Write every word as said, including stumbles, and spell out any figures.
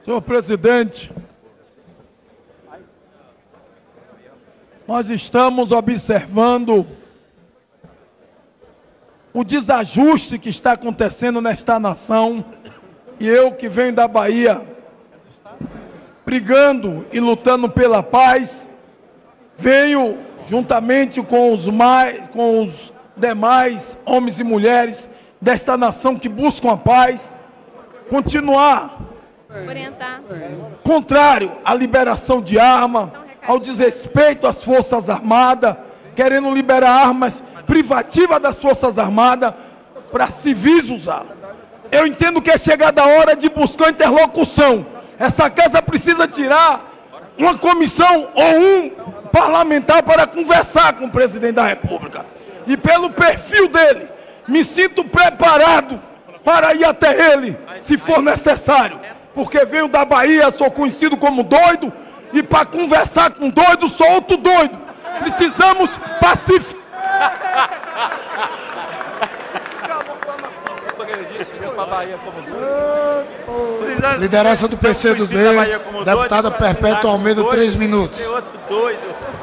Senhor presidente, nós estamos observando o desajuste que está acontecendo nesta nação, e eu que venho da Bahia, brigando e lutando pela paz, venho juntamente com os, mais, com os demais homens e mulheres desta nação que buscam a paz, continuar orientar contrário à liberação de arma, ao desrespeito às Forças Armadas, querendo liberar armas privativas das Forças Armadas para civis usar. Eu entendo que é chegada a hora de buscar interlocução. Essa casa precisa tirar uma comissão ou um parlamentar para conversar com o presidente da República. E pelo perfil dele, me sinto preparado para ir até ele, se for necessário. Porque venho da Bahia, sou conhecido como doido, e para conversar com doido, sou outro doido. Precisamos pacificar. Liderança do P C do B, deputada Perpétua Almeida, três minutos. Tem outro doido.